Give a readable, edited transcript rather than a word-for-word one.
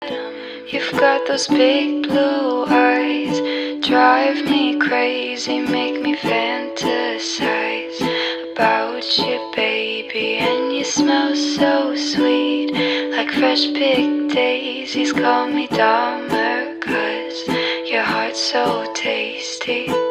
You've got those big blue eyes, drive me crazy, make me fantasize about you, baby. And you smell so sweet, like fresh picked daisies. Call me Dahmer, 'cause your heart's so tasty.